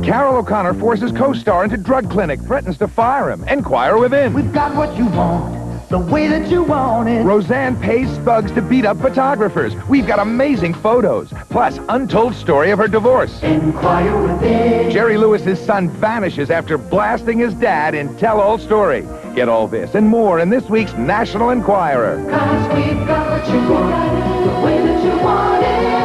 Carol O'Connor forces co-star into drug clinic, threatens to fire him. Enquire within. We've got what you want, the way that you want it. Roseanne pays thugs to beat up photographers. We've got amazing photos, plus untold story of her divorce. Enquire within. Jerry Lewis's son vanishes after blasting his dad in tell-all story. Get all this and more in this week's National Enquirer. 'Cause we've got what you want, the way that you want it.